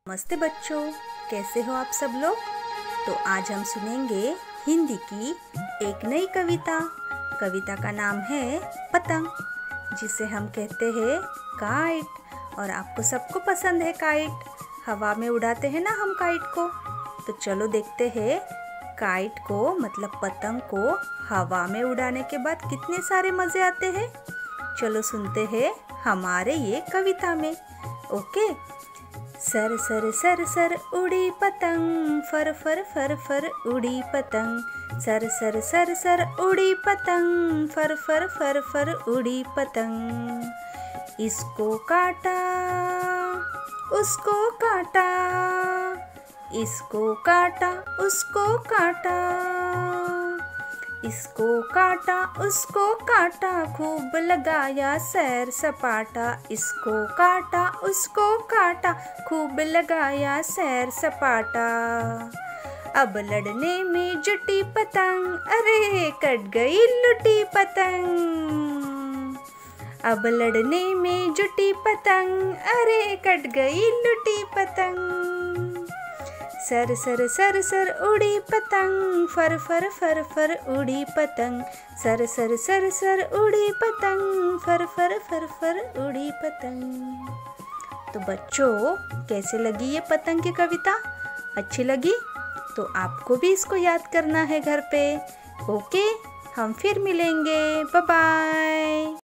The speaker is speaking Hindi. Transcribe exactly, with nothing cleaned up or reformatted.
नमस्ते बच्चों, कैसे हो आप सब लोग। तो आज हम सुनेंगे हिंदी की एक नई कविता। कविता का नाम है पतंग, जिसे हम कहते हैं काइट। और आपको सबको पसंद है काइट, हवा में उड़ाते हैं ना हम काइट को। तो चलो देखते हैं काइट को मतलब पतंग को हवा में उड़ाने के बाद कितने सारे मज़े आते हैं। चलो सुनते हैं हमारे ये कविता में। ओके। सर सर सर सर उड़ी पतंग, फर फर फर फर उड़ी पतंग। सर सर सर सर उड़ी पतंग, फर फर फर फर उड़ी पतंग। इसको काटा उसको काटा, इसको काटा उसको काटा, इसको काटा उसको काटा, खूब लगाया सैर सपाटा। इसको काटा उसको काटा, खूब लगाया सैर सपाटा। अब लड़ने में जुटी पतंग, अरे कट गई लुटी पतंग। अब लड़ने में जुटी पतंग, अरे कट गई लुटी पतंग। सर सर सर सर उड़ी पतंग, फर फर फर फर उड़ी पतंग। सर सर सर सर उड़ी पतंग, फर फर फर फर उड़ी पतंग। तो बच्चों, कैसे लगी ये पतंग की कविता? अच्छी लगी? तो आपको भी इसको याद करना है घर पे। ओके, हम फिर मिलेंगे। Bye bye.